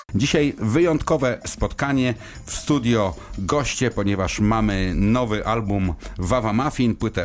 Dzisiaj wyjątkowe spotkanie w studio goście, ponieważ mamy nowy album Wawa Muffin, płytę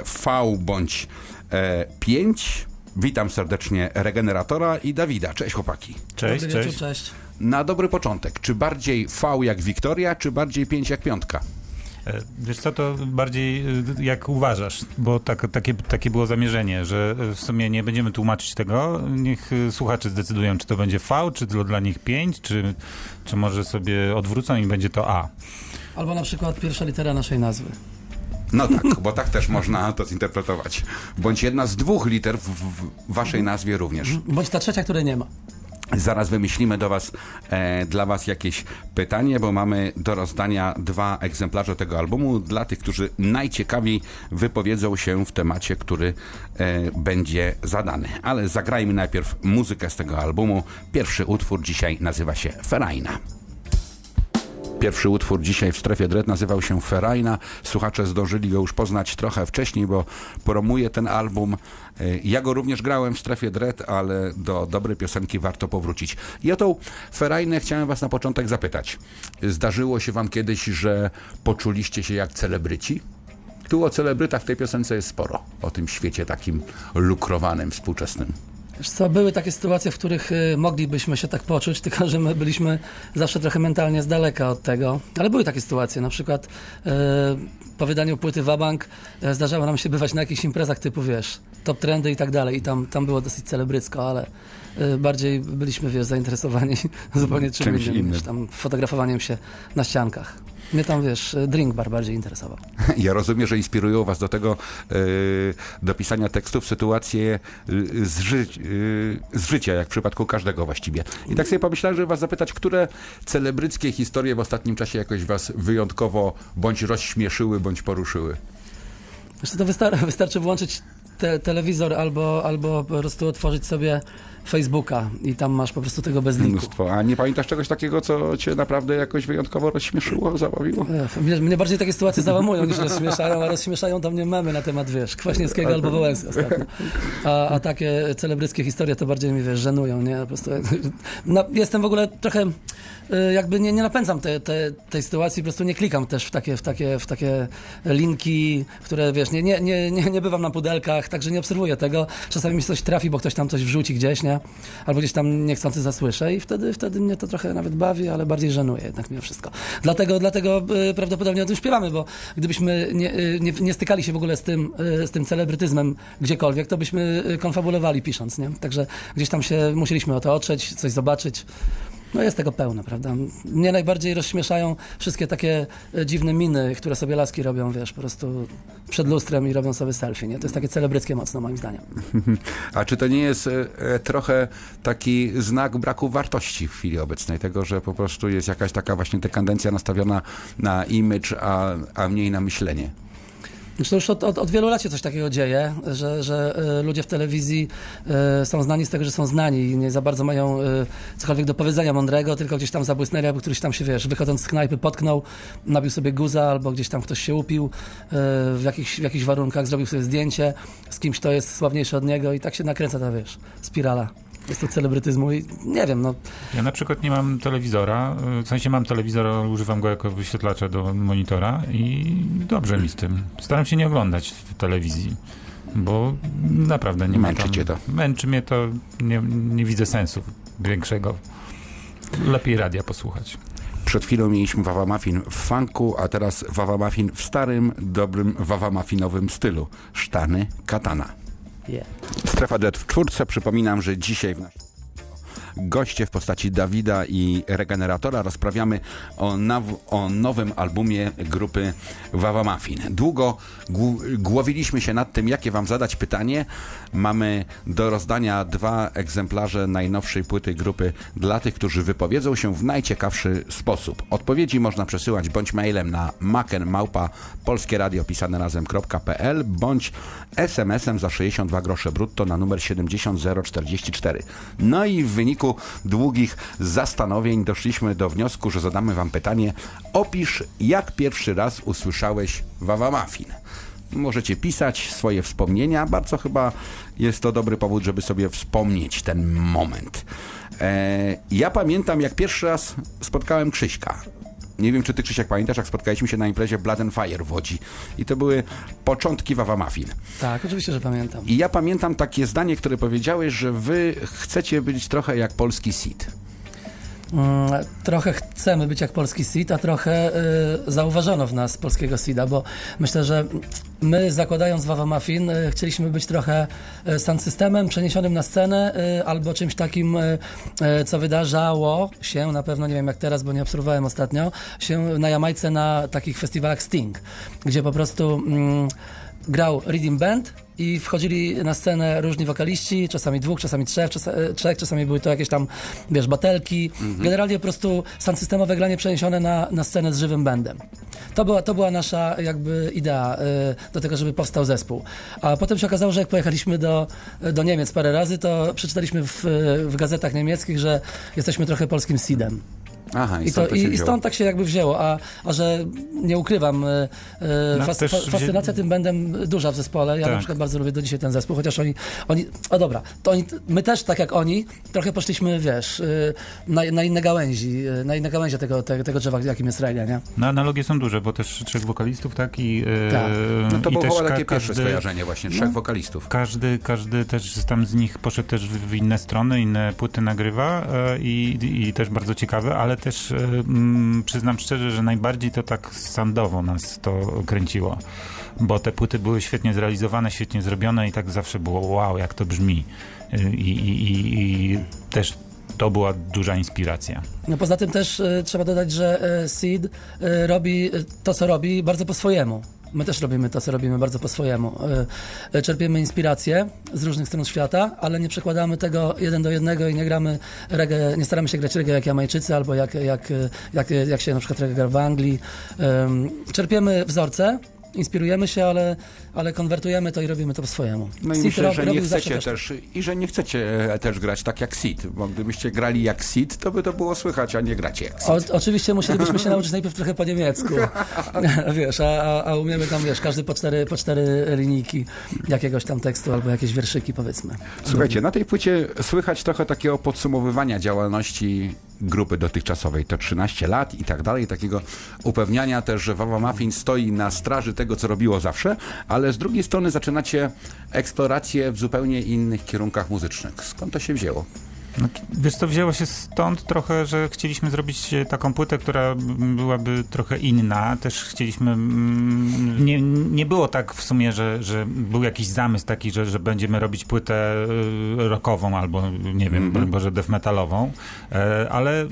V/5. Witam serdecznie Regeneratora i Dawida. Cześć chłopaki. Cześć, Dobry wieczór, cześć. cześć. Na dobry początek, czy bardziej V jak Wiktoria, czy bardziej 5 jak Piątka? Wiesz co, to bardziej jak uważasz, bo takie było zamierzenie, że w sumie nie będziemy tłumaczyć tego, niech słuchacze zdecydują, czy to będzie V, czy to dla nich 5, czy może sobie odwrócą i będzie to A. Albo na przykład pierwsza litera naszej nazwy. No tak, bo tak też można to zinterpretować. Bądź jedna z 2 liter w waszej nazwie również. Bądź ta trzecia, której nie ma. Zaraz wymyślimy dla was jakieś pytanie, bo mamy do rozdania 2 egzemplarze tego albumu dla tych, którzy najciekawiej wypowiedzą się w temacie, który będzie zadany. Ale zagrajmy najpierw muzykę z tego albumu. Pierwszy utwór dzisiaj nazywa się Ferajna. Pierwszy utwór dzisiaj w Strefie Dread nazywał się Ferajna. Słuchacze zdążyli go już poznać trochę wcześniej, bo promuje ten album. Ja go również grałem w Strefie Dread, ale do dobrej piosenki warto powrócić. I o tą Ferajnę chciałem was na początek zapytać. Zdarzyło się wam kiedyś, że poczuliście się jak celebryci? Tu o celebrytach w tej piosence jest sporo. O tym świecie takim lukrowanym, współczesnym. Wiesz co, były takie sytuacje, w których moglibyśmy się tak poczuć, tylko że my byliśmy zawsze trochę mentalnie z daleka od tego. Ale były takie sytuacje, na przykład po wydaniu płyty Wabank zdarzało nam się bywać na jakichś imprezach typu, wiesz, top trendy i tak dalej. I tam było dosyć celebrycko, ale bardziej byliśmy, wiesz, zainteresowani zupełnie czym innym, niż tam fotografowaniem się na ściankach. Mnie tam, wiesz, drink bar bardziej interesował. Ja rozumiem, że inspirują was do tego, do pisania tekstów sytuacje z życia, jak w przypadku każdego właściwie. I tak sobie pomyślałem, żeby was zapytać, które celebryckie historie w ostatnim czasie jakoś was wyjątkowo bądź rozśmieszyły, bądź poruszyły? Wiesz co, to wystarczy włączyć telewizor albo po prostu otworzyć sobie Facebooka i tam masz po prostu tego bez liku. Mnóstwo. A nie pamiętasz czegoś takiego, co cię naprawdę jakoś wyjątkowo rozśmieszyło, zabawiło? Mnie bardziej takie sytuacje załamują niż rozśmieszają, a rozśmieszają to mnie memy na temat, wiesz, Kwaśniewskiego albo Wałęsy ostatnio. A takie celebryckie historie to bardziej mnie, wiesz, żenują, nie? Po prostu jestem w ogóle trochę jakby nie napędzam tej sytuacji, po prostu nie klikam też w takie linki, które, wiesz, nie bywam na pudelkach, także nie obserwuję tego. Czasami mi coś trafi, bo ktoś tam coś wrzuci gdzieś, nie? Albo gdzieś tam niechcący zasłyszę i wtedy mnie to trochę nawet bawi, ale bardziej żenuje jednak mimo wszystko. Dlatego prawdopodobnie o tym śpiewamy, bo gdybyśmy nie stykali się w ogóle z tym celebrytyzmem gdziekolwiek, to byśmy konfabulowali pisząc, nie? Także gdzieś tam się musieliśmy o to otrzeć, coś zobaczyć. No jest tego pełno, prawda? Mnie najbardziej rozśmieszają wszystkie takie dziwne miny, które sobie laski robią, wiesz, po prostu przed lustrem i robią sobie selfie, nie? To jest takie celebryckie mocno, moim zdaniem. A czy to nie jest trochę taki znak braku wartości w chwili obecnej? Tego, że po prostu jest jakaś taka właśnie tendencja nastawiona na image, a mniej na myślenie? To już od wielu lat się coś takiego dzieje, że ludzie w telewizji są znani z tego, że są znani i nie za bardzo mają cokolwiek do powiedzenia mądrego, tylko gdzieś tam zabłysnęli, albo któryś tam się, wiesz, wychodząc z knajpy potknął, nabił sobie guza, albo gdzieś tam ktoś się upił w jakichś warunkach, zrobił sobie zdjęcie z kimś, kto jest sławniejszy od niego i tak się nakręca ta, wiesz, spirala. Jest to celebrytyzmu i nie wiem, no. Ja na przykład nie mam telewizora, w sensie mam telewizor, ale używam go jako wyświetlacza do monitora i dobrze mi z tym. Staram się nie oglądać w telewizji, bo naprawdę nie męczy cię to. Męczy mnie to, nie widzę sensu większego. Lepiej radia posłuchać. Przed chwilą mieliśmy Wawa Muffin w funku, a teraz Wawa Muffin w starym, dobrym Wawa Muffinowym stylu. Sztany, katana. Yeah. Strefa Dread w 4. Przypominam, że dzisiaj w naszym goście w postaci Dawida i Regeneratora rozprawiamy o nowym albumie grupy Wawa Muffin. Długo głowiliśmy się nad tym, jakie wam zadać pytanie. Mamy do rozdania 2 egzemplarze najnowszej płyty grupy dla tych, którzy wypowiedzą się w najciekawszy sposób. Odpowiedzi można przesyłać bądź mailem na maken@polskieradio.pl bądź SMS-em za 62 grosze brutto na numer 70044. No i w wyniku długich zastanowień doszliśmy do wniosku, że zadamy wam pytanie: opisz, jak pierwszy raz usłyszałeś Wawa Muffin. możecie pisać swoje wspomnienia. Bardzo chyba jest to dobry powód, żeby sobie wspomnieć ten moment. Ja pamiętam, jak pierwszy raz spotkałem Krzyśka. Nie wiem, czy ty, Krzysiek, pamiętasz, jak spotkaliśmy się na imprezie Blood and Fire w Łodzi. I to były początki Wawa Muffin. Tak, oczywiście, że pamiętam. I ja pamiętam takie zdanie, które powiedziałeś, że wy chcecie być trochę jak polski Seed. Trochę chcemy być jak polski Seed, a trochę zauważono w nas polskiego Seeda, bo myślę, że my, zakładając Wawa Muffin, chcieliśmy być trochę sound systemem przeniesionym na scenę, albo czymś takim, co wydarzało się, na pewno nie wiem jak teraz, bo nie obserwowałem ostatnio, się na Jamajce na takich festiwalach Sting, gdzie po prostu grał Rhythm Band i wchodzili na scenę różni wokaliści, czasami dwóch, czasami trzech, czasami były to jakieś tam, wiesz, batelki. Generalnie po prostu sound systemowe granie przeniesione na scenę z żywym bandem. To była nasza jakby idea do tego, żeby powstał zespół. A potem się okazało, że jak pojechaliśmy do Niemiec parę razy, to przeczytaliśmy w gazetach niemieckich, że jesteśmy trochę polskim Seedem. Aha, I stąd tak się jakby wzięło, a że nie ukrywam, fascynacja tym bandem duża w zespole. Ja na przykład bardzo lubię do dzisiaj ten zespół, chociaż my też tak jak oni, trochę poszliśmy, wiesz, na inne gałęzi, tego drzewa, jakim jest reggae, nie? No analogie są duże, bo też 3 wokalistów, tak? Tak. No to było chyba takie pierwsze skojarzenie właśnie, 3 wokalistów. Każdy też tam z nich poszedł też w inne strony, inne płyty nagrywa i też bardzo ciekawe, ale też przyznam szczerze, że najbardziej to tak soundowo nas to kręciło, bo te płyty były świetnie zrealizowane, świetnie zrobione i tak zawsze było wow, jak to brzmi. I też to była duża inspiracja. No poza tym też trzeba dodać, że Seed robi to, co robi, bardzo po swojemu. My też robimy to, co robimy bardzo po swojemu. Czerpiemy inspirację z różnych stron świata, ale nie przekładamy tego jeden do jednego i nie gramy reggae, nie staramy się grać reggae jak Jamajczycy albo jak się na przykład reggae gra w Anglii. Czerpiemy wzorce, inspirujemy się, ale konwertujemy to i robimy to po swojemu. No i myślę, że nie chcecie też i że nie chcecie też grać tak jak Seed, bo gdybyście grali jak Seed, to by to było słychać, a nie gracie jak Seed. Oczywiście musielibyśmy się nauczyć najpierw trochę po niemiecku, wiesz, a umiemy tam, wiesz, każdy po cztery linijki jakiegoś tam tekstu albo jakieś wierszyki, powiedzmy. Słuchajcie, na tej płycie słychać trochę takiego podsumowywania działalności grupy dotychczasowej. To 13 lat i tak dalej, takiego upewniania też, że Wawa Muffin stoi na straży tego, co robiło zawsze, ale z drugiej strony zaczynacie eksplorację w zupełnie innych kierunkach muzycznych. Skąd to się wzięło? No, wiesz co, wzięło się stąd trochę, że chcieliśmy zrobić taką płytę, która byłaby trochę inna. Też chcieliśmy... Nie było tak w sumie, że był jakiś zamysł taki, że będziemy robić płytę rockową albo, nie wiem, może death metalową, ale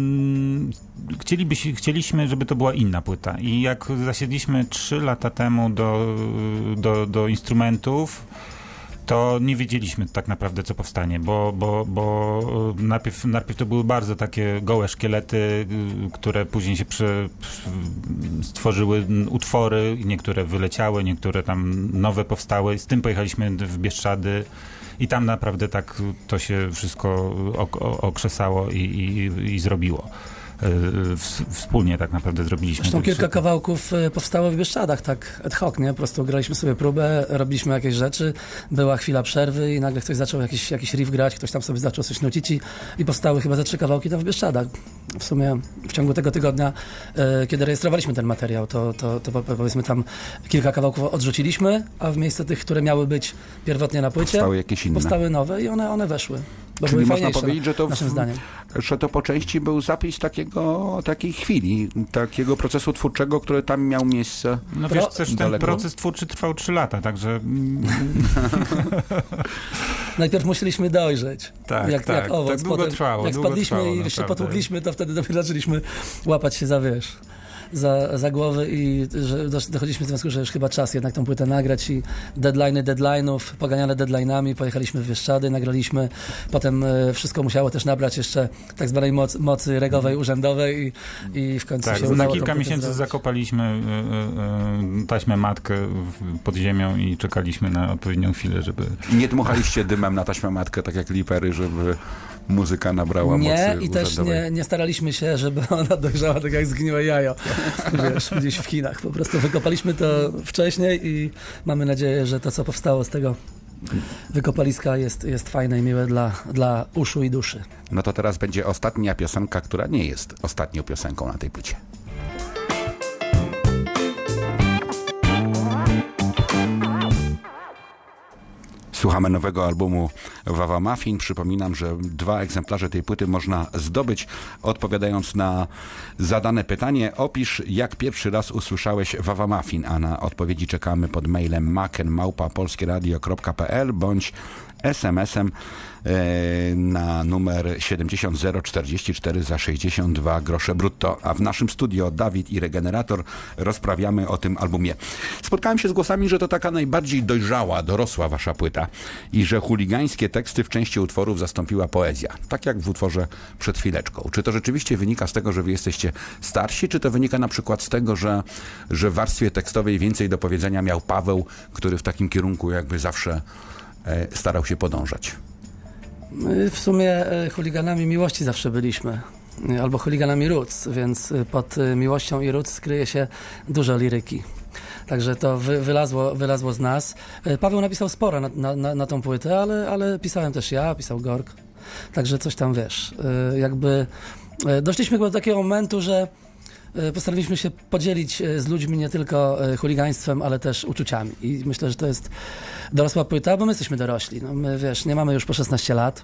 chcieliśmy, żeby to była inna płyta. I jak zasiedliśmy 3 lata temu do instrumentów, to nie wiedzieliśmy tak naprawdę, co powstanie, bo najpierw to były bardzo takie gołe szkielety, które później się stworzyły utwory, niektóre wyleciały, niektóre tam nowe powstały. Z tym pojechaliśmy w Bieszczady i tam naprawdę tak to się wszystko okrzesało i zrobiło. Wspólnie tak naprawdę zrobiliśmy. Zresztą kilka kawałków powstało w Bieszczadach, tak ad hoc, nie? Po prostu graliśmy sobie próbę, robiliśmy jakieś rzeczy, była chwila przerwy i nagle ktoś zaczął jakiś riff grać, ktoś tam sobie zaczął coś nucić i powstały chyba ze 3 kawałki tam w Bieszczadach. W sumie w ciągu tego tygodnia, kiedy rejestrowaliśmy ten materiał, to powiedzmy tam kilka kawałków odrzuciliśmy, a w miejsce tych, które miały być pierwotnie na płycie, powstały jakieś inne. Powstały nowe i one weszły. Czyli można powiedzieć, że to po części był zapis takiej chwili, takiego procesu twórczego, który tam miał miejsce. No wiesz, też ten proces twórczy trwał 3 lata, także... Najpierw musieliśmy dojrzeć. Jak owoc. Tak długo trwało. Jak spadliśmy i się potłukliśmy, to wtedy dopiero zaczęliśmy łapać się za głowy i że dochodziliśmy do wniosku, że już chyba czas jednak tą płytę nagrać i deadline'ów, poganiane deadline'ami, pojechaliśmy w Bieszczady, nagraliśmy, potem wszystko musiało też nabrać jeszcze tak zwanej mocy regowej, urzędowej i w końcu się udało. Na kilka miesięcy zakopaliśmy taśmę matkę pod ziemią i czekaliśmy na odpowiednią chwilę, żeby... Nie dmuchaliście dymem na taśmę matkę, tak jak lipery, żeby muzyka nabrała mocy Nie, i też urzędowej. nie staraliśmy się, żeby ona dojrzała tak jak zgniłe jajo, wiesz, gdzieś w Chinach. Po prostu wykopaliśmy to wcześniej i mamy nadzieję, że to, co powstało z tego wykopaliska jest fajne i miłe dla uszu i duszy. No to teraz będzie ostatnia piosenka, która nie jest ostatnią piosenką na tej płycie. Słuchamy nowego albumu Wawa Muffin. Przypominam, że 2 egzemplarze tej płyty można zdobyć, odpowiadając na zadane pytanie. Opisz, jak pierwszy raz usłyszałeś Wawa Muffin, a na odpowiedzi czekamy pod mailem maken@polskieradio.pl bądź SMS-em na numer 70044 za 62 grosze brutto. A w naszym studio Dawid i Regenerator rozprawiamy o tym albumie. Spotkałem się z głosami, że to taka najbardziej dojrzała, dorosła wasza płyta i że chuligańskie teksty w części utworów zastąpiła poezja. Tak jak w utworze przed chwileczką. Czy to rzeczywiście wynika z tego, że wy jesteście starsi, czy to wynika na przykład z tego, że w warstwie tekstowej więcej do powiedzenia miał Paweł, który w takim kierunku jakby zawsze starał się podążać? My w sumie chuliganami miłości zawsze byliśmy, albo chuliganami roots, więc pod miłością i roots kryje się dużo liryki. Także to wylazło z nas. Paweł napisał sporo na tą płytę, ale pisałem też ja, pisał Gork. Także coś tam, wiesz, jakby doszliśmy do takiego momentu, że postanowiliśmy się podzielić z ludźmi nie tylko chuligaństwem, ale też uczuciami. I myślę, że to jest dorosła płyta, bo my jesteśmy dorośli. No my, wiesz, nie mamy już po 16 lat.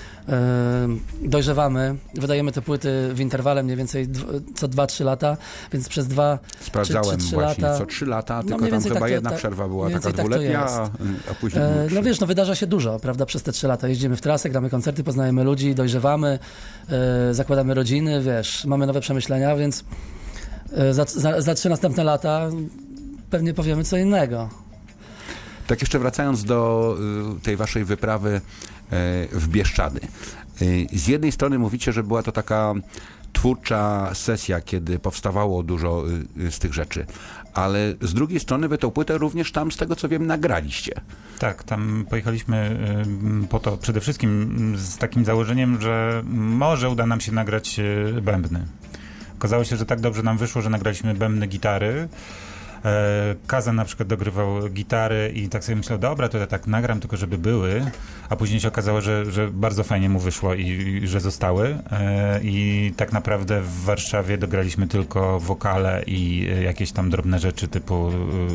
Dojrzewamy, wydajemy te płyty w interwale mniej więcej co 2-3 lata, więc przez 2 Sprawdzałem czy 3 właśnie, lata, co 3 lata, tylko mniej tam więcej chyba tak to- jedna tak- przerwa była mniej taka więcej tak to dwuletnia, a później no wiesz, no wydarza się dużo, prawda, przez te 3 lata. Jeździmy w trasę, gramy koncerty, poznajemy ludzi, dojrzewamy, zakładamy rodziny, wiesz, mamy nowe przemyślenia, więc za 3 następne lata pewnie powiemy co innego. Tak jeszcze wracając do tej waszej wyprawy w Bieszczady. Z jednej strony mówicie, że była to taka twórcza sesja, kiedy powstawało dużo z tych rzeczy, ale z drugiej strony wy tą płytę również tam, z tego co wiem, nagraliście. Tak, tam pojechaliśmy po to przede wszystkim z takim założeniem, że może uda nam się nagrać bębny. Okazało się, że tak dobrze nam wyszło, że nagraliśmy bębny, gitary. Kazan na przykład dogrywał gitary i tak sobie myślał, dobra, to ja tak nagram, tylko żeby były, a później się okazało, że bardzo fajnie mu wyszło i że zostały. I tak naprawdę w Warszawie dograliśmy tylko wokale i jakieś tam drobne rzeczy typu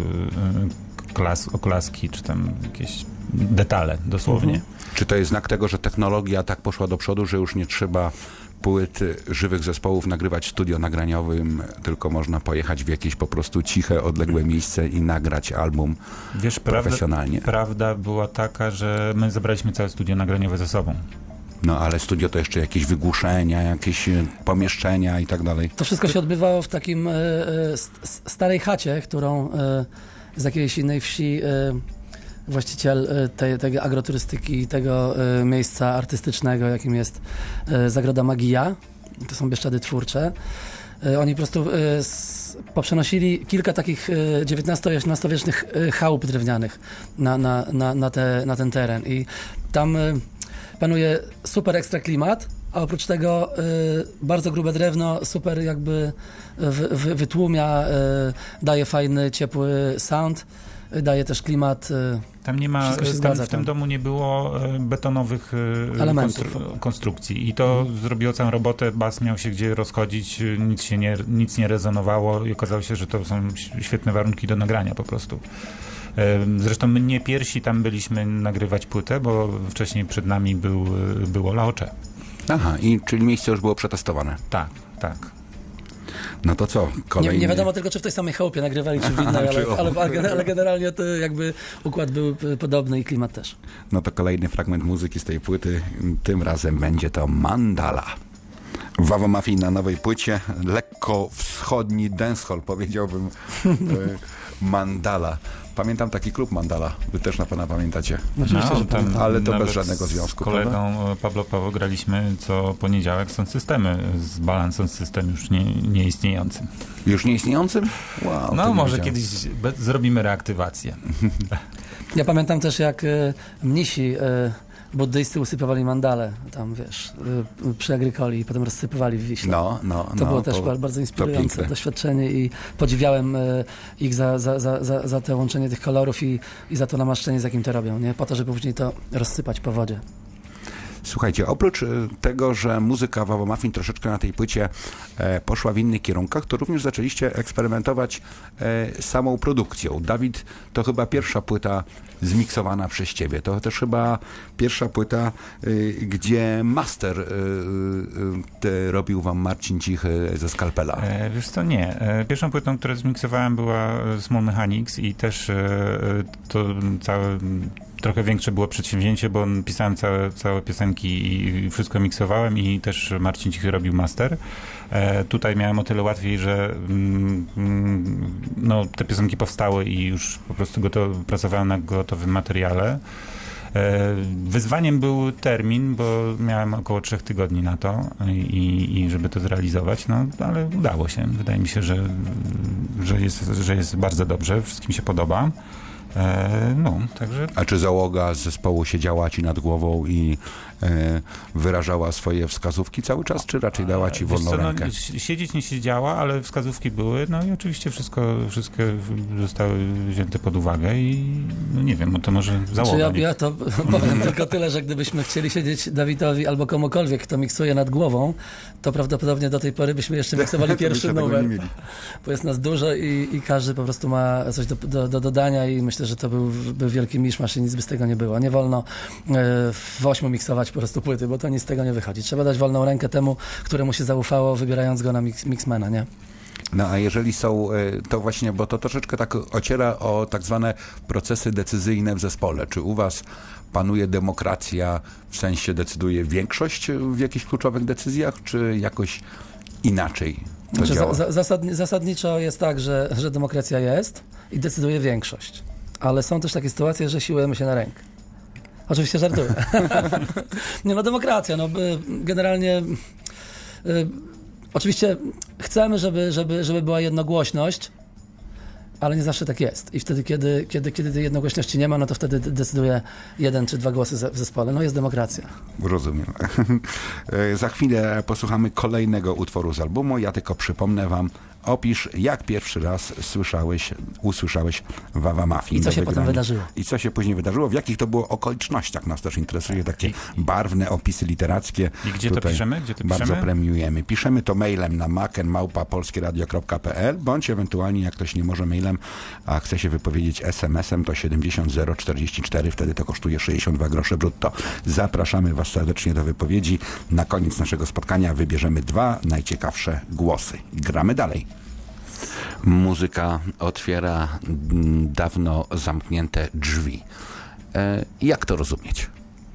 oklaski, czy tam jakieś detale dosłownie. Czy to jest znak tego, że technologia tak poszła do przodu, że już nie trzeba płyt żywych zespołów nagrywać w studio nagraniowym, tylko można pojechać w jakieś po prostu ciche, odległe miejsce i nagrać album profesjonalnie? Prawda była taka, że my zabraliśmy całe studio nagraniowe ze sobą. No ale studio to jeszcze jakieś wygłuszenia, jakieś pomieszczenia i tak dalej. To wszystko się odbywało w takim starej chacie, którą z jakiejś innej wsi właściciel tej agroturystyki, tego miejsca artystycznego, jakim jest Zagroda Magija, to są Bieszczady twórcze. Oni po prostu poprzenosili kilka takich XIX-XViecznych chałup drewnianych na ten teren i tam panuje super ekstra klimat, a oprócz tego bardzo grube drewno super jakby wytłumia, daje fajny, ciepły sound, daje też klimat. Tam nie ma, w tym domu nie było betonowych elementów, konstrukcji i to zrobiło całą robotę, bas miał się gdzie rozchodzić, nic nie rezonowało i okazało się, że to są świetne warunki do nagrania po prostu. Zresztą my nie pierwsi tam byliśmy nagrywać płytę, bo wcześniej przed nami było Laocze. Aha, czyli miejsce już było przetestowane. Tak. No to co? Kolejny... Nie wiadomo tylko, czy w tej samej chałupie nagrywali, czy w innej, ale generalnie to jakby układ był podobny i klimat też. No to kolejny fragment muzyki z tej płyty. Tym razem będzie to Mandala. Wawa Muffin na nowej płycie. Lekko wschodni dancehall, powiedziałbym. Mandala. Pamiętam taki klub Mandala. Wy też na pewno pamiętacie. Oczywiście, że tam ale to bez żadnego związku. Z kolegą Pablo Paweł graliśmy co poniedziałek Sound Systemy z Balance Sound System już nieistniejącym. Już nieistniejącym? Wow, no może kiedyś zrobimy reaktywację. Ja pamiętam też, jak mnisi buddyjscy usypywali mandale tam, wiesz, przy Agrykoli i potem rozsypywali w Wiśle. To było też bardzo inspirujące doświadczenie i podziwiałem ich za to łączenie tych kolorów i za to namaszczenie, z jakim to robią, nie? Po to, żeby później to rozsypać po wodzie. Słuchajcie, oprócz tego, że muzyka Wawa Muffin troszeczkę na tej płycie poszła w innych kierunkach, to również zaczęliście eksperymentować samą produkcją. Dawid, to chyba pierwsza płyta zmiksowana przez ciebie. To też chyba pierwsza płyta, gdzie master robił wam Marcin Cichy ze Skalpela. Wiesz co, nie. Pierwszą płytą, którą zmiksowałem, była Small Mechanics i też to całe trochę większe było przedsięwzięcie, bo pisałem całe piosenki i wszystko miksowałem i też Marcin Cichy robił master. Tutaj miałem o tyle łatwiej, że no, te piosenki powstały i już po prostu pracowałem na gotowym materiale. Wyzwaniem był termin, bo miałem około 3 tygodni na to i żeby to zrealizować, no ale udało się. Wydaje mi się, że jest bardzo dobrze, wszystkim się podoba. No, także... A czy załoga zespołu siedziała ci nad głową i wyrażała swoje wskazówki cały czas, czy raczej dała ci wolną rękę? No, siedzieć nie siedziała, ale wskazówki były, no i oczywiście wszystko zostały wzięte pod uwagę i no nie wiem, no to może załoga. Ja to powiem tylko tyle, że gdybyśmy chcieli siedzieć Dawidowi albo komukolwiek, kto miksuje nad głową, to prawdopodobnie do tej pory byśmy jeszcze miksowali pierwszy numer, bo jest nas dużo i każdy po prostu ma coś do dodania i myślę, że to był wielki miszmasz i nic by z tego nie było. Nie wolno w 8 miksować po prostu płyty, bo to nic z tego nie wychodzi. Trzeba dać wolną rękę temu, któremu się zaufało, wybierając go na mixmana, nie? No a jeżeli są, to właśnie, bo to troszeczkę tak ociera o tak zwane procesy decyzyjne w zespole. Czy u was panuje demokracja, w sensie decyduje większość w jakichś kluczowych decyzjach, czy jakoś inaczej to działa? Zasadniczo jest tak, że demokracja jest i decyduje większość. Ale są też takie sytuacje, że siłujemy się na rękę. Oczywiście żartuję. Nie, no demokracja, no generalnie oczywiście chcemy, żeby była jednogłośność, ale nie zawsze tak jest. I wtedy, kiedy tej jednogłośności nie ma, no to wtedy decyduje 1 czy 2 głosy w zespole. No jest demokracja. Rozumiem. Za chwilę posłuchamy kolejnego utworu z albumu. Ja tylko przypomnę wam, opisz, jak pierwszy raz usłyszałeś Wawa Muffin. I co się potem wydarzyło. I co się później wydarzyło, w jakich to było okolicznościach. Nas też interesuje takie barwne opisy literackie. I gdzie to piszemy? Bardzo premiujemy. Piszemy to mailem na maken@polskieradio.pl bądź ewentualnie, jak ktoś nie może mailem, a chce się wypowiedzieć SMS-em, to 70044, wtedy to kosztuje 62 grosze brutto. Zapraszamy was serdecznie do wypowiedzi. Na koniec naszego spotkania wybierzemy 2 najciekawsze głosy. Gramy dalej. Muzyka otwiera dawno zamknięte drzwi. Jak to rozumieć?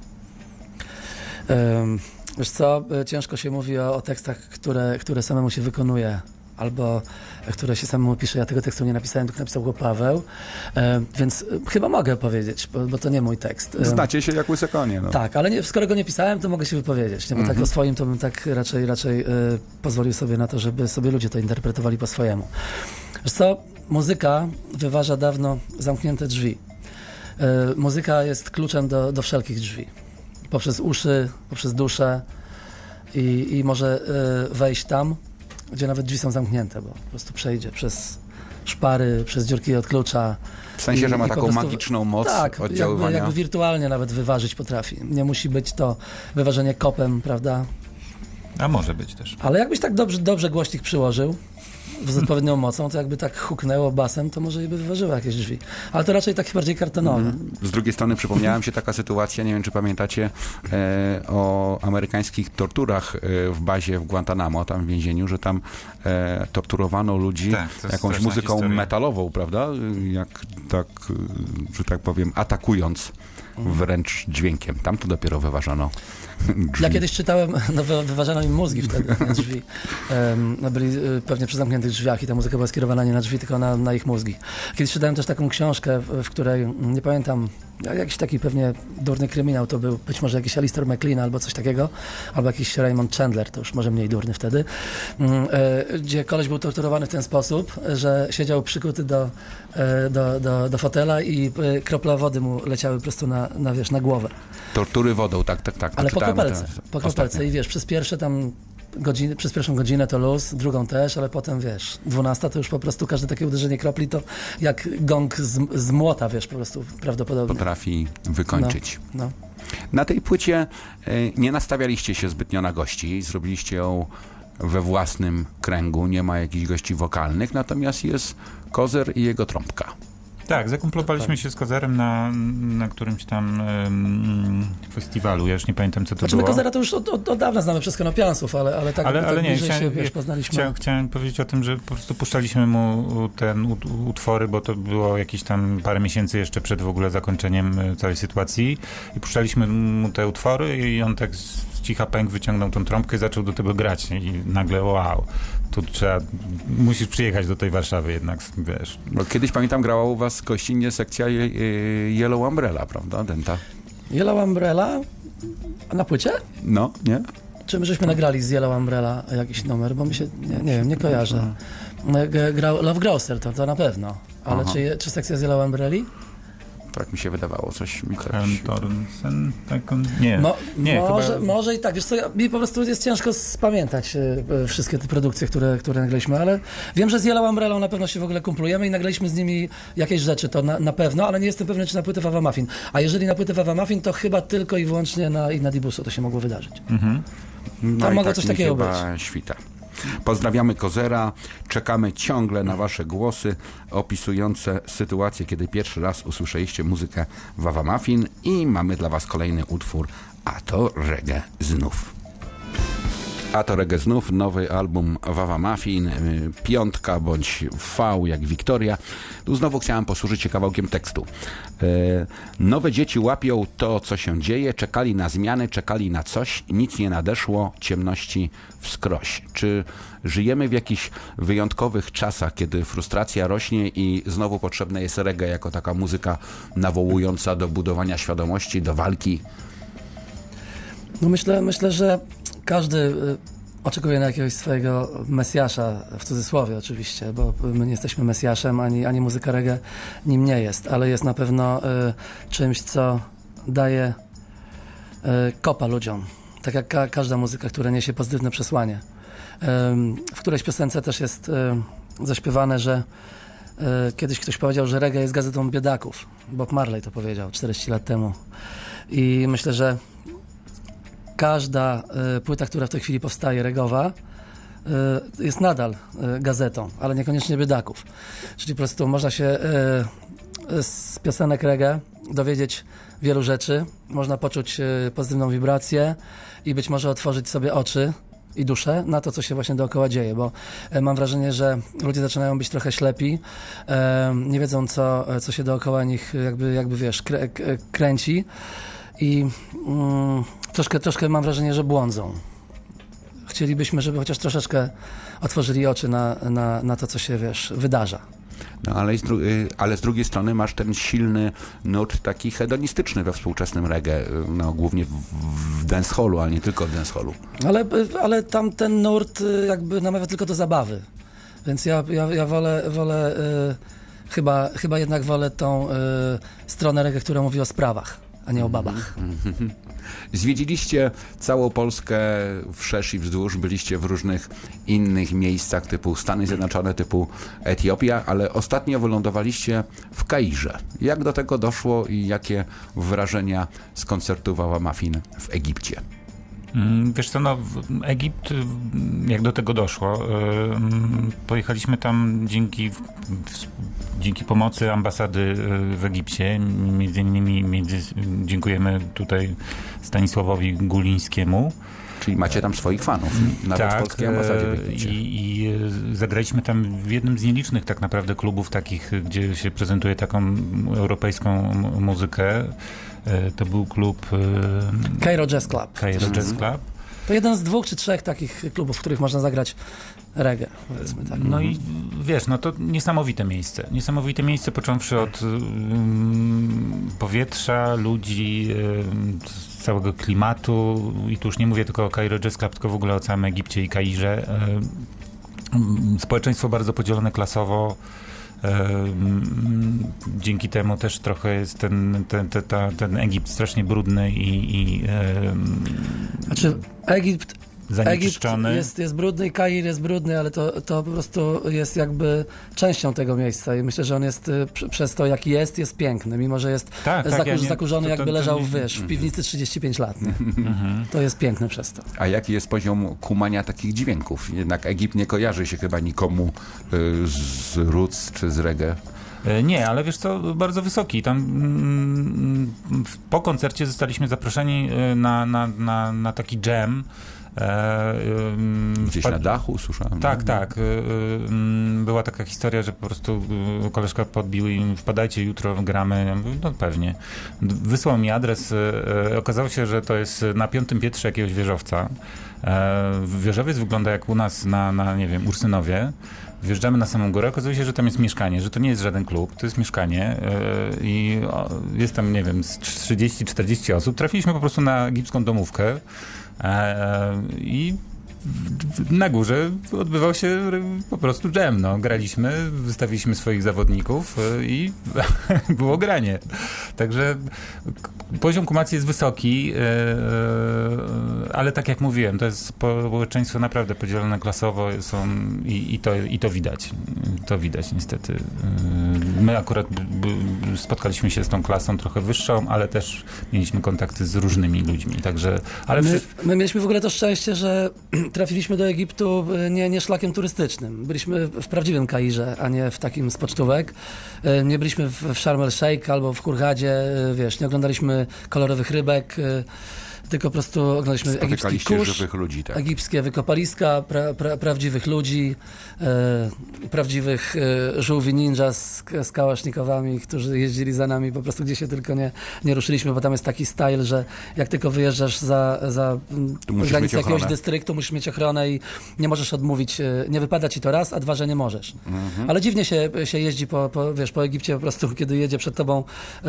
Wiesz co, ciężko się mówi o tekstach, które samemu się wykonuje, albo które się samemu pisze. Ja tego tekstu nie napisałem, tylko napisał go Paweł, więc chyba mogę powiedzieć, bo to nie mój tekst. Znacie się jak łyse konie. No. Tak, ale skoro go nie pisałem, to mogę się wypowiedzieć, nie? Bo tak o swoim to bym tak raczej pozwolił sobie na to, żeby sobie ludzie to interpretowali po swojemu. Wiesz co, muzyka wyważa dawno zamknięte drzwi. Muzyka jest kluczem do wszelkich drzwi. Poprzez uszy, poprzez duszę i może wejść tam, gdzie nawet drzwi są zamknięte, bo po prostu przejdzie przez szpary, przez dziurki od klucza. W sensie, że ma taką magiczną moc oddziaływania? Jakby wirtualnie nawet wyważyć potrafi. Nie musi być to wyważenie kopem, prawda? A może być też. Ale jakbyś tak dobrze głośnik przyłożył z odpowiednią mocą, to jakby tak huknęło basem, to może i by wyważyło jakieś drzwi. Ale to raczej takie bardziej kartonowe. Z drugiej strony przypomniała mi się taka sytuacja, nie wiem czy pamiętacie, o amerykańskich torturach w bazie w Guantanamo, tam w więzieniu, że tam torturowano ludzi jakąś muzyką metalową, prawda? Że tak powiem, atakując wręcz dźwiękiem. Tam to dopiero wyważano drzwi. Ja kiedyś czytałem, wyważano im mózgi wtedy, drzwi. Byli pewnie przy zamkniętych tych drzwiach i ta muzyka była skierowana nie na drzwi, tylko na ich mózgi. Kiedyś czytałem też taką książkę, w której, nie pamiętam, jakiś taki pewnie durny kryminał to był, być może jakiś Alistair MacLean albo coś takiego, albo jakiś Raymond Chandler, to już może mniej durny wtedy, gdzie koleś był torturowany w ten sposób, że siedział przykuty do fotela i krople wody mu leciały po prostu na głowę. Tortury wodą, tak. Ale po kropelce i wiesz, przez pierwszą godzinę to luz, drugą też, ale potem 12 to już po prostu każde takie uderzenie kropli to jak gong z młota, po prostu prawdopodobnie. Potrafi wykończyć. No. Na tej płycie nie nastawialiście się zbytnio na gości, zrobiliście ją we własnym kręgu, nie ma jakichś gości wokalnych, natomiast jest Kozer i jego trąbka. Tak, zakumplowaliśmy się z Kozerem na którymś tam festiwalu. Ja już nie pamiętam, co to było. My Kozera to już od dawna znamy przez Konopiansów, ale tak nie, poznaliśmy. Chciałem powiedzieć o tym, że po prostu puszczaliśmy mu ten utwory, bo to było jakieś tam parę miesięcy jeszcze przed w ogóle zakończeniem całej sytuacji i puszczaliśmy mu te utwory i on tak z cicha pęk wyciągnął tą trąbkę i zaczął do tego grać i nagle wow, tu musisz przyjechać do tej Warszawy jednak, wiesz. Bo kiedyś, pamiętam, grała u was gościnnie sekcja Yellow Umbrella, prawda, Denta? Yellow Umbrella? A na płycie? No, nie? Czy my żeśmy nagrali z Yellow Umbrella jakiś numer, bo mi się, nie wiem, nie kojarzę. Grał Love Grocer, to na pewno. Ale czy sekcja z Yellow Umbrelli? Tak mi się wydawało, coś mi Tornsen, może i tak. Wiesz co, mi po prostu jest ciężko spamiętać wszystkie te produkcje, które nagraliśmy, ale wiem, że z Yellow Umbrellą na pewno się w ogóle kumplujemy i nagraliśmy z nimi jakieś rzeczy, to na pewno, ale nie jestem pewny, czy na płytę Wawa Muffin. A jeżeli na płytę Wawa Muffin, to chyba tylko i wyłącznie na Dibusu to się mogło wydarzyć. Tam mogło coś takiego być. Świta. Pozdrawiamy Kozera, czekamy ciągle na wasze głosy opisujące sytuację, kiedy pierwszy raz usłyszeliście muzykę Wawa Muffin i mamy dla was kolejny utwór, a to reggae znów. A to reggae znów, nowy album Wawa Muffin, 5 bądź V jak Wiktoria. Tu znowu chciałem posłużyć się kawałkiem tekstu. Nowe dzieci łapią to, co się dzieje, czekali na zmiany, czekali na coś, nic nie nadeszło, ciemności wskroś. Czy żyjemy w jakichś wyjątkowych czasach, kiedy frustracja rośnie i znowu potrzebne jest reggae jako taka muzyka nawołująca do budowania świadomości, do walki? No myślę, że każdy oczekuje na jakiegoś swojego mesjasza, w cudzysłowie oczywiście, bo my nie jesteśmy mesjaszem, ani muzyka reggae nim nie jest, ale jest na pewno czymś, co daje kopa ludziom. Tak jak każda muzyka, która niesie pozytywne przesłanie. W którejś piosence też jest zaśpiewane, że kiedyś ktoś powiedział, że reggae jest gazetą biedaków. Bob Marley to powiedział 40 lat temu. I myślę, że każda płyta, która w tej chwili powstaje, regowa, jest nadal gazetą, ale niekoniecznie biedaków. Czyli po prostu można się z piosenek reggae dowiedzieć wielu rzeczy, można poczuć pozytywną wibrację i być może otworzyć sobie oczy i duszę na to, co się właśnie dookoła dzieje, bo mam wrażenie, że ludzie zaczynają być trochę ślepi, nie wiedzą, co się dookoła nich jakby wiesz, kręci i troszkę mam wrażenie, że błądzą. Chcielibyśmy, żeby chociaż troszeczkę otworzyli oczy na to, co się, wiesz, wydarza. No, ale z drugiej strony masz ten silny nurt taki hedonistyczny we współczesnym reggae, no, głównie w dancehallu, ale nie tylko w dancehallu. Ale tam ten nurt jakby namawia tylko do zabawy. Więc ja wolę chyba jednak wolę tą stronę reggae, która mówi o sprawach, a nie o babach. Zwiedziliście całą Polskę wszerz i wzdłuż, byliście w różnych innych miejscach typu Stany Zjednoczone, typu Etiopia, ale ostatnio wylądowaliście w Kairze. Jak do tego doszło i jakie wrażenia z koncertu Wawa Muffin w Egipcie? Wiesz co, Egipt, jak do tego doszło, pojechaliśmy tam dzięki pomocy ambasady w Egipcie, między innymi dziękujemy tutaj Stanisławowi Gulińskiemu. Czyli macie tam swoich fanów, nawet w polskiej ambasadzie w Egipcie. I zagraliśmy tam w jednym z nielicznych tak naprawdę klubów takich, gdzie się prezentuje taką europejską muzykę. To był klub Cairo Jazz Club. Cairo Jazz Club. To jeden z 2 czy 3 takich klubów, w których można zagrać reggae, powiedzmy tak. No i wiesz, no to niesamowite miejsce, począwszy od powietrza, ludzi, całego klimatu i tu już nie mówię tylko o Cairo Jazz Club, tylko w ogóle o całym Egipcie i Kairze. Społeczeństwo bardzo podzielone klasowo. Dzięki temu też trochę jest ten Egipt strasznie brudny Znaczy Egipt zanieczyszczony. Jest brudny i Kair jest brudny, ale to po prostu jest jakby częścią tego miejsca i myślę, że on jest przez to, jaki jest piękny, mimo że jest zakurzony, jakby leżał w piwnicy 35 lat. Nie? To jest piękne przez to. A jaki jest poziom kumania takich dźwięków? Jednak Egipt nie kojarzy się chyba nikomu z roots czy z reggae. Nie, ale wiesz co, bardzo wysoki. Tam po koncercie zostaliśmy zaproszeni na taki jam. Gdzieś na dachu słyszałem. Tak. Była taka historia, że po prostu koleżka podbił i wpadajcie jutro, gramy. Ja mówię, no pewnie. Wysłał mi adres. Okazało się, że to jest na 5. piętrze jakiegoś wieżowca. Wieżowiec wygląda jak u nas na nie wiem, Ursynowie. Wjeżdżamy na samą górę, okazuje się, że tam jest mieszkanie, że to nie jest żaden klub, to jest mieszkanie i jest tam, nie wiem, z 30-40 osób. Trafiliśmy po prostu na egipską domówkę i na górze odbywał się po prostu jam. No. Graliśmy, wystawiliśmy swoich zawodników i było granie. Także poziom kumacji jest wysoki, ale tak jak mówiłem, to jest społeczeństwo naprawdę podzielone klasowo i to widać. To widać niestety. My akurat spotkaliśmy się z tą klasą trochę wyższą, ale też mieliśmy kontakty z różnymi ludźmi. Także, ale my mieliśmy w ogóle to szczęście, że trafiliśmy do Egiptu nie szlakiem turystycznym. Byliśmy w prawdziwym Kairze, a nie w takim z pocztówek. Nie byliśmy w Sharm el Sheikh albo w Hurgadzie, wiesz, nie oglądaliśmy kolorowych rybek, tylko po prostu oglądaliśmy egipski kurz, żywych ludzi, tak. Egipskie wykopaliska, prawdziwych ludzi, prawdziwych żółwi ninja z kałasznikowami, którzy jeździli za nami po prostu gdzie się tylko nie ruszyliśmy, bo tam jest taki style, że jak tylko wyjeżdżasz za granicę jakiegoś dystryktu, musisz mieć ochronę i nie możesz odmówić, nie wypada ci to raz, a 2, że nie możesz. Ale dziwnie się jeździ po Egipcie po prostu, kiedy jedzie przed tobą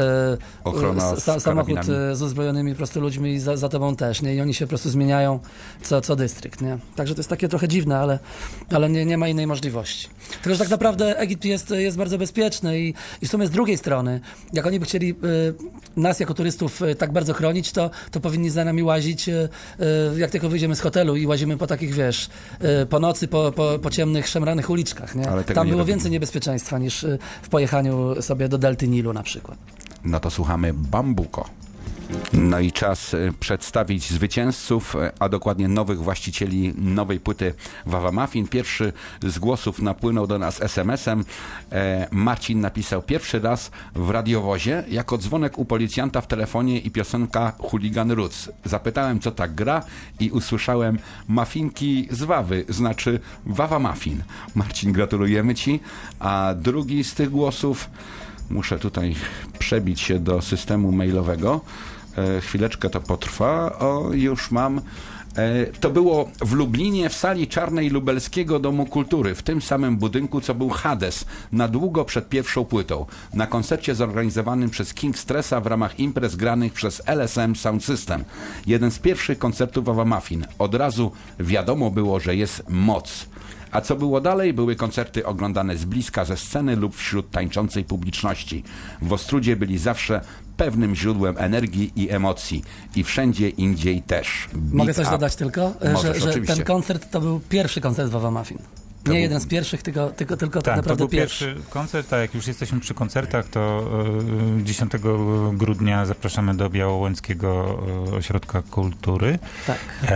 samochód z uzbrojonymi po prostu ludźmi i za tobą też, nie? I oni się po prostu zmieniają co dystrykt, nie? Także to jest takie trochę dziwne, ale nie ma innej możliwości. Tylko, że tak naprawdę Egipt jest bardzo bezpieczny i w sumie z drugiej strony, jak oni by chcieli nas jako turystów tak bardzo chronić, to powinni za nami łazić, jak tylko wyjdziemy z hotelu i łazimy po takich, wiesz, po nocy, po ciemnych, szemranych uliczkach, nie? Tam było więcej niebezpieczeństwa niż w pojechaniu sobie do delty Nilu na przykład. No to słuchamy Bambuko. No i czas przedstawić zwycięzców, a dokładnie nowych właścicieli nowej płyty Wawa Muffin. Pierwszy z głosów napłynął do nas SMS-em. Marcin napisał: pierwszy raz w radiowozie, jako dzwonek u policjanta w telefonie i piosenka Hooligan Roots. Zapytałem, co tak gra i usłyszałem muffinki z Wawy, znaczy Wawa Muffin. Marcin, gratulujemy Ci. A drugi z tych głosów, muszę tutaj przebić się do systemu mailowego. Chwileczkę to potrwa. O, już mam. To było w Lublinie w sali czarnej Lubelskiego Domu Kultury, w tym samym budynku, co był Hades, na długo przed pierwszą płytą. Na koncercie zorganizowanym przez King Stressa w ramach imprez granych przez LSM Sound System. Jeden z pierwszych koncertów Wawa Muffin. Od razu wiadomo było, że jest moc. A co było dalej? Były koncerty oglądane z bliska ze sceny lub wśród tańczącej publiczności. W Ostródzie byli zawsze pewnym źródłem energii i emocji. I wszędzie indziej też. Mogę coś dodać tylko? Możesz, że ten koncert to był pierwszy koncert Wawa Muffin. Nie jeden z pierwszych, tylko tak naprawdę to był pierwszy. Pierwszy koncert, a jak już jesteśmy przy koncertach, to 10 grudnia zapraszamy do Białołęckiego Ośrodka Kultury. Tak.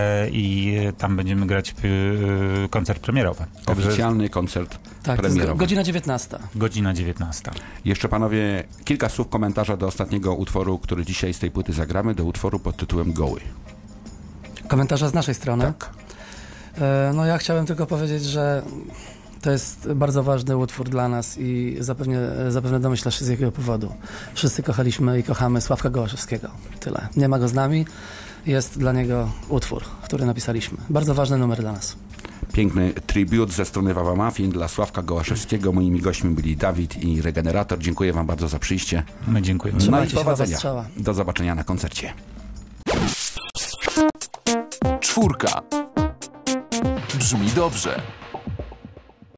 I tam będziemy grać koncert premierowy. Oficjalny koncert premierowy. Godzina 19. Godzina 19. Jeszcze panowie, kilka słów komentarza do ostatniego utworu, który dzisiaj z tej płyty zagramy, do utworu pod tytułem Goły. Komentarza z naszej strony? Tak. No ja chciałem tylko powiedzieć, że To jest bardzo ważny utwór dla nas i zapewne domyślasz się z jakiego powodu. Wszyscy kochaliśmy i kochamy Sławka Gołaszewskiego. Tyle. Nie ma go z nami. Jest dla niego utwór, który napisaliśmy. Bardzo ważny numer dla nas. Piękny tribut ze strony Wawa Mafin dla Sławka Gołaszewskiego. Moimi gośćmi byli Dawid i Regenerator. Dziękuję wam bardzo za przyjście. My dziękujemy. No i Trzymajcie się, powodzenia. Wawa strzała. Do zobaczenia na koncercie. 4. Brzmi dobrze.